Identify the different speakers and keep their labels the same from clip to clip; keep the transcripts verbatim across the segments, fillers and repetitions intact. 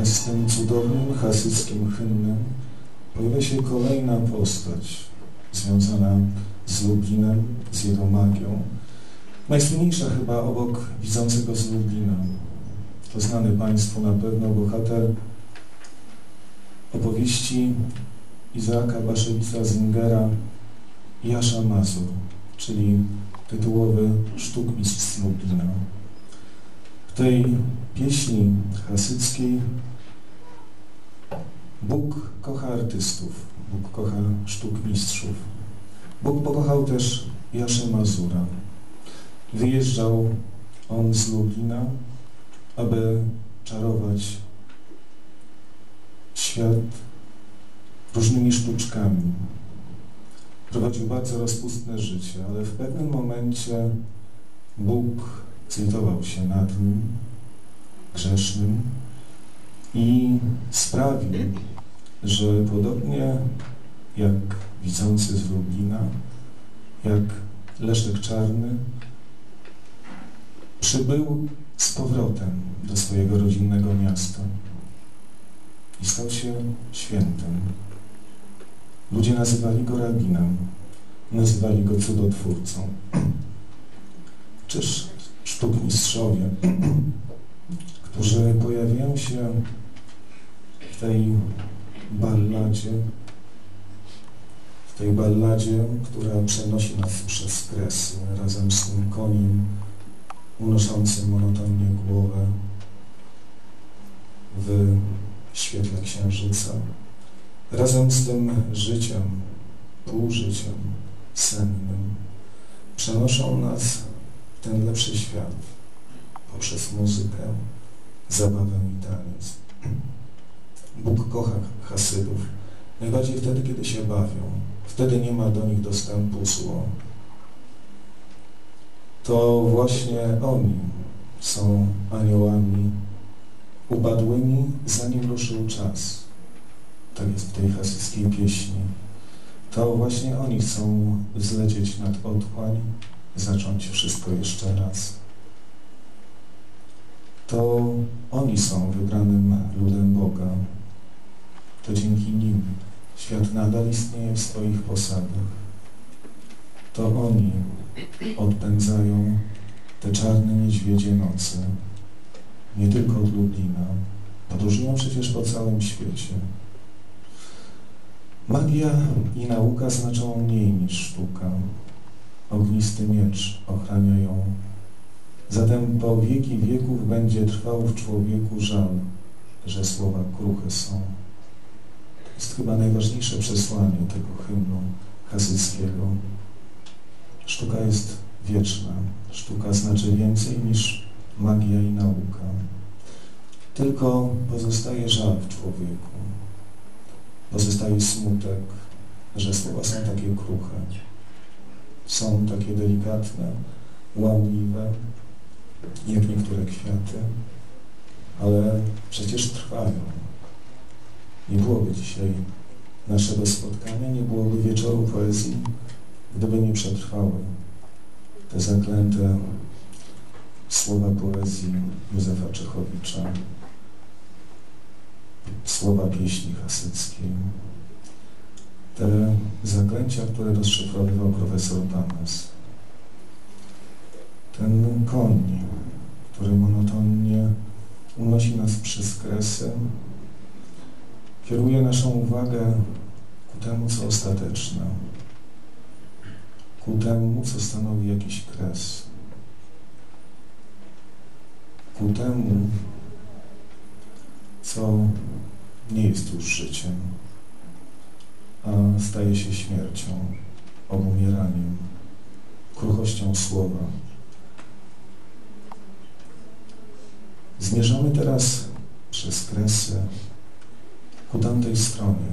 Speaker 1: wraz z tym cudownym hasyckim hymnem pojawia się kolejna postać związana z Lublinem, z jego magią. Najsłynniejsza chyba obok Widzącego z Lublina. To znany Państwu na pewno bohater opowieści Izaaka Bashevica-Singera Jasza Mazur, czyli tytułowy sztukmistrz z Lublina. W tej pieśni hasyckiej Bóg kocha artystów, Bóg kocha sztukmistrzów. Bóg pokochał też Jaszę Mazura. Wyjeżdżał on z Lublina, aby czarować świat różnymi sztuczkami. Prowadził bardzo rozpustne życie, ale w pewnym momencie Bóg zlitował się nad nim, grzesznym, i sprawił, że podobnie jak Widzący z Lublina, jak Leszek Czarny, przybył z powrotem do swojego rodzinnego miasta i stał się świętym. Ludzie nazywali go rabinem, nazywali go cudotwórcą. Czyż sztukmistrzowie, którzy pojawiają się w tej balladzie, w tej balladzie, która przenosi nas przez kresy, razem z tym koniem unoszącym monotonnie głowę w świetle księżyca, razem z tym życiem, półżyciem, sennym, przenoszą nas w ten lepszy świat poprzez muzykę, zabawę i taniec. Bóg kocha Hasydów najbardziej wtedy, kiedy się bawią. Wtedy nie ma do nich dostępu zło. To właśnie oni są aniołami upadłymi, zanim ruszył czas. Tak jest w tej hasyckiej pieśni. To właśnie oni chcą zlecieć nad otchłań, zacząć wszystko jeszcze raz. To oni są wybranym ludem Boga. To dzięki nim świat nadal istnieje w swoich posadach. To oni odpędzają te czarne niedźwiedzie nocy. Nie tylko od Lublina. Podróżują przecież po całym świecie. Magia i nauka znaczą mniej niż sztuka. Ognisty miecz ochrania ją. Zatem po wieki wieków będzie trwał w człowieku żal, że słowa kruche są. To jest chyba najważniejsze przesłanie tego hymnu hasyckiego. Sztuka jest wieczna. Sztuka znaczy więcej niż magia i nauka. Tylko pozostaje żal w człowieku. Pozostaje smutek, że słowa są takie kruche. Są takie delikatne, łamliwe, jak niektóre kwiaty, ale przecież trwają. Nie byłoby dzisiaj naszego spotkania, nie byłoby wieczoru poezji, gdyby nie przetrwały te zaklęte słowa poezji Józefa Czechowicza, słowa pieśni hasyckiej, te zaklęcia, które rozszyfrowywał profesor Panas. Ten koń, który monotonnie unosi nas przez kresy, kieruje naszą uwagę ku temu, co ostateczne, ku temu, co stanowi jakiś kres, ku temu, co nie jest już życiem, a staje się śmiercią, obumieraniem, kruchością słowa. Zmierzamy teraz przez kresy ku tamtej stronie.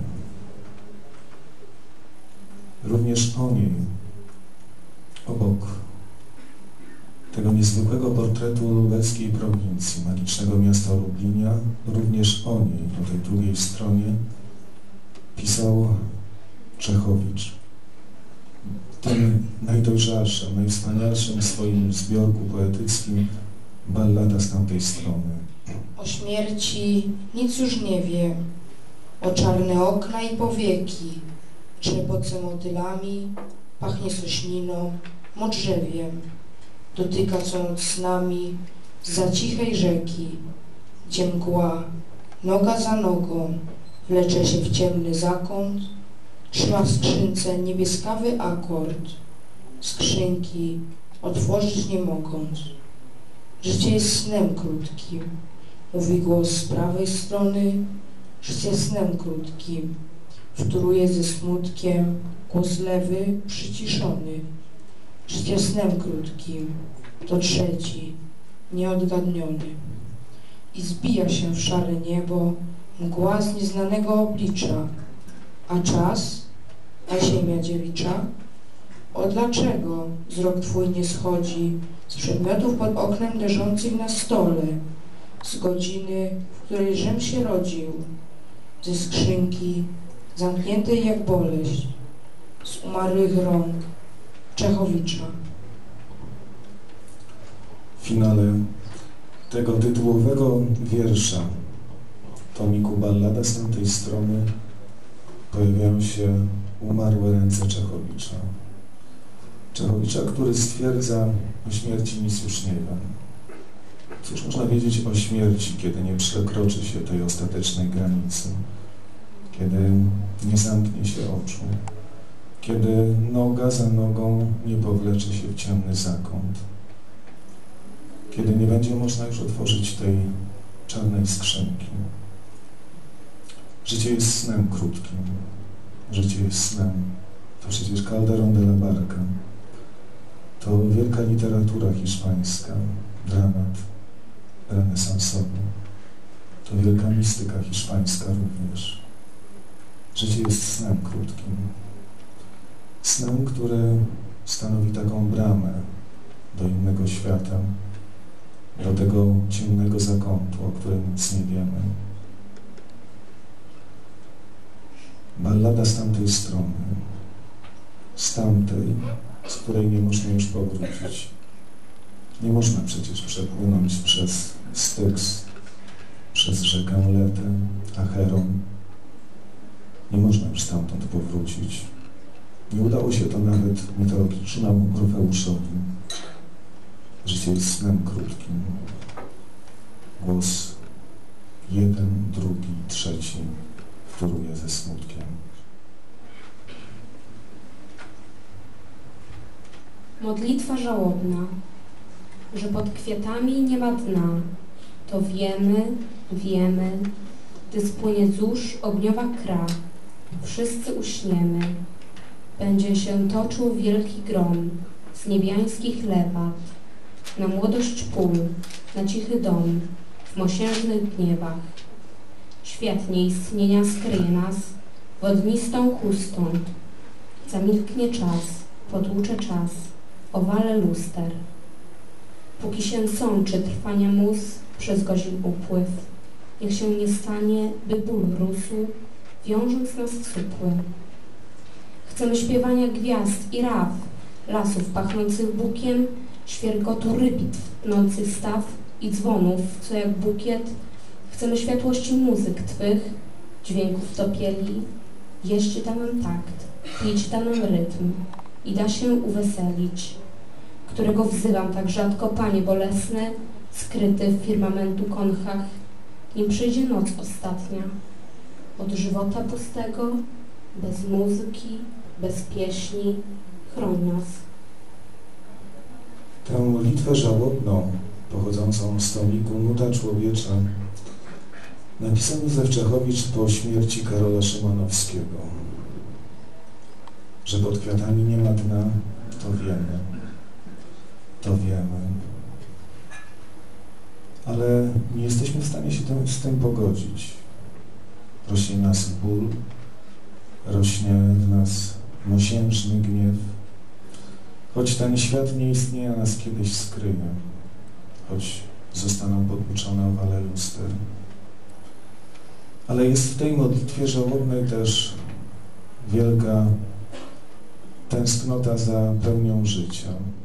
Speaker 1: Również o niej, obok tego niezwykłego portretu lubelskiej prowincji, magicznego miasta Lublinia, również o niej, po tej drugiej stronie, pisał Czechowicz. W tym najdojrzalszym, najwspanialszym swoim zbiorku poetyckim Ballada z tamtej strony.
Speaker 2: O śmierci nic już nie wie, o czarne okna i powieki, trzepoce motylami, pachnie sośniną, modrzewiem, dotyka co noc z nami zza cichej rzeki, gdzie mgła, noga za nogą, wlecze się w ciemny zakąt, trzyma w skrzynce niebieskawy akord, skrzynki otworzyć nie mogąc. Życie jest snem krótkim, mówi głos z prawej strony, życie snem krótkim, wtóruje ze smutkiem głos lewy przyciszony. Życie snem krótkim, to trzeci, nieodgadniony. I zbija się w szare niebo mgła z nieznanego oblicza, a czas, a ziemia dzielicza? O dlaczego wzrok twój nie schodzi z przedmiotów pod oknem leżących na stole, z godziny, w której Rzym się rodził, ze skrzynki zamkniętej jak boleść, z umarłych rąk Czechowicza.
Speaker 1: W finale tego tytułowego wiersza tomiku Ballada z tamtej strony pojawiają się umarłe ręce Czechowicza. Czechowicza, który stwierdza, o śmierci nic już nie wiem. Cóż można wiedzieć o śmierci, kiedy nie przekroczy się tej ostatecznej granicy, kiedy nie zamknie się oczu, kiedy noga za nogą nie powlecze się w ciemny zakąt, kiedy nie będzie można już otworzyć tej czarnej skrzynki. Życie jest snem krótkim. Życie jest snem. To przecież Calderón de la Barca. To wielka literatura hiszpańska, dramat renesansowy. To wielka mistyka hiszpańska również. Życie jest snem krótkim. Snem, który stanowi taką bramę do innego świata, do tego ciemnego zakątu, o którym nic nie wiemy. Ballada z tamtej strony, z tamtej, z której nie można już powrócić. Nie można przecież przepłynąć przez Styx, przez rzekę Letę, Acheron. Nie można już stamtąd powrócić. Nie udało się to nawet mitologicznemu Orfeuszowi. Życie jest snem krótkim. Głos jeden, drugi, trzeci wtóruje ze smutkiem.
Speaker 3: Modlitwa żałobna, że pod kwiatami nie ma dna. To wiemy, wiemy, gdy spłynie zórz ogniowa kra, wszyscy uśniemy. Będzie się toczył wielki grom z niebiańskich lewat, na młodość pól, na cichy dom, w mosiężnych gniewach. Świat nieistnienia skryje nas wodnistą chustą. Zamilknie czas, potłucze czas, owale luster. Póki się sączy trwania mus przez godzin upływ, niech się nie stanie, by ból rósł, wiążąc nas w supły. Chcemy śpiewania gwiazd i raw, lasów pachnących bukiem, świergotu rybitw tnących staw i dzwonów, co jak bukiet. Chcemy światłości muzyk Twych, dźwięków topieli. Jeść da nam takt, pić da nam rytm i da się uweselić, którego wzywam tak rzadko, Panie bolesne, skryty w firmamentu konchach, nim przyjdzie noc ostatnia. Od żywota pustego, bez muzyki, bez pieśni, chroń nas.
Speaker 1: Tę modlitwę żałobną, pochodzącą z tomiku Nuda Człowiecza, napisał Józef Czechowicz po śmierci Karola Szymanowskiego. Że pod kwiatami nie ma dna, to wiemy. To wiemy. Ale nie jesteśmy w stanie się tym, z tym pogodzić. Rośnie w nas ból, rośnie w nas mosiężny gniew. Choć ten świat nie istnieje, nas kiedyś skryje. Choć zostaną podpuczone owale luster. Ale jest w tej modlitwie żałobnej też wielka tęsknota za pełnią życia.